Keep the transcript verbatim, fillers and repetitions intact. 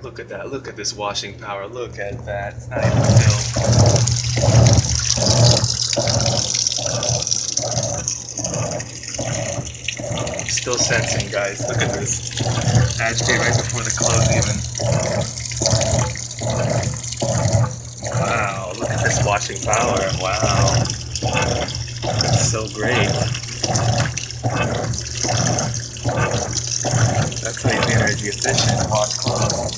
Look at that. Look at this washing power. Look at that. It's not even filled. I'm still sensing, guys. Look at this. Agitate right before the close even. Wow. Look at this washing power. Wow. That's so great. That's how you be energy efficient and wash clothes.